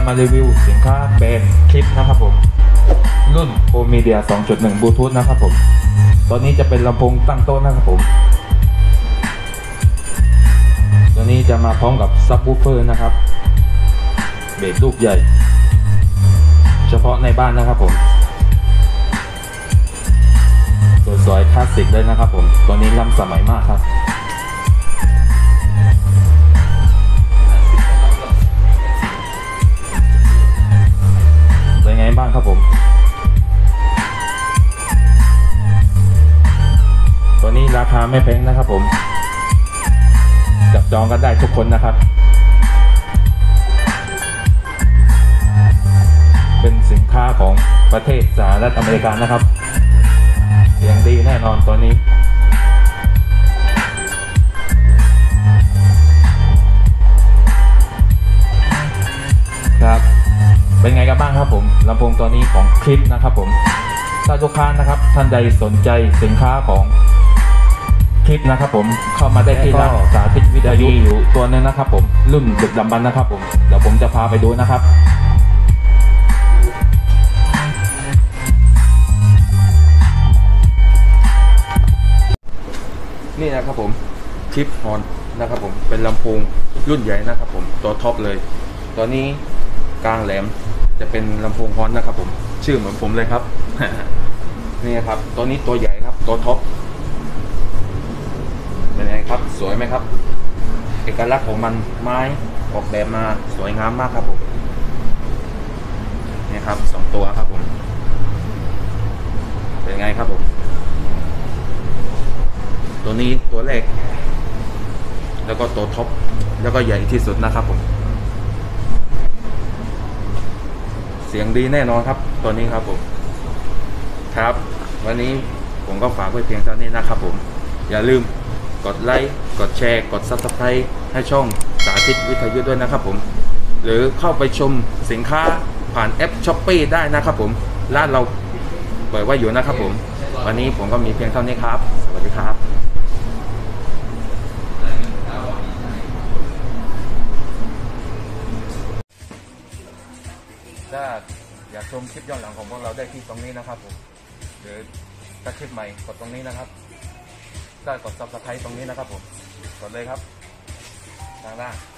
มารีวิวสินค้าแบรนด์คลิปนะครับผมรุ่น Pro Media 2.1 บลูทูธนะครับผมตัวนี้จะเป็นลำโพงตั้งโต๊ะนะครับผมตัวนี้จะมาพร้อมกับซับวูฟเฟอร์นะครับเบสลูกใหญ่เฉพาะในบ้านนะครับผมสวยๆคลาสสิกเลยนะครับผมตัวนี้ล้ำสมัยมากครับเป็นไงบ้างครับผมตัวนี้ราคาไม่แพงนะครับผมจับจองกันได้ทุกคนนะครับเป็นสินค้าของประเทศสหรัฐอเมริกานะครับเสียงดีแน่นอนตัวนี้ครับเป็นไงกันบ้างครับผมลำโพงตัวนี้ของคลิปนะครับผมถ้าลูกค้านะครับท่านใดสนใจสินค้าของคลิปนะครับผมเข้ามาได้ที่ร้านสาธิตวิทยุอยู่ตัวนึงนะครับผมรุ่นดึกดำบรรพ์นะครับผมเดี๋ยวผมจะพาไปดูนะครับนี่นะครับผมคลิปฮอนนะครับผมเป็นลำโพงรุ่นใหญ่นะครับผมตัวท็อปเลยตัวนี้กลางแหลมจะเป็นลำโพงฮอนนะครับผมชื่อเหมือนผมเลยครับ นี่ครับตัวนี้ตัวใหญ่ครับตัวท็อปเป็นไงครับสวยไหมครับเอกลักษณ์ของมันไม้ออกแบบมาสวยงามมากครับผมนี่ครับ2ตัวครับผมเป็นไงครับผมตัวนี้ตัวแรกแล้วก็ตัวท็อปแล้วก็ใหญ่ที่สุดนะครับผมเสียงดีแน่นอนครับตัวนี้ครับผมครับวันนี้ผมก็ฝากไว้เพียงเท่านี้นะครับผมอย่าลืมกดไลค์กดแชร์กด Subscribe ให้ช่องสาธิตวิทยุด้วยนะครับผมหรือเข้าไปชมสินค้าผ่านแอป Shopee ได้นะครับผมร้านเราเปิดไว้อยู่นะครับผมวันนี้ผมก็มีเพียงเท่านี้ครับสวัสดีครับถ้าอยากชมคลิปย้อนหลังของพวกเราได้ที่ตรงนี้นะครับผมหรือถ้าคลิปใหม่กดตรงนี้นะครับได้กด Subscribe ตรงนี้นะครับผมกดเลยครับทางล่าง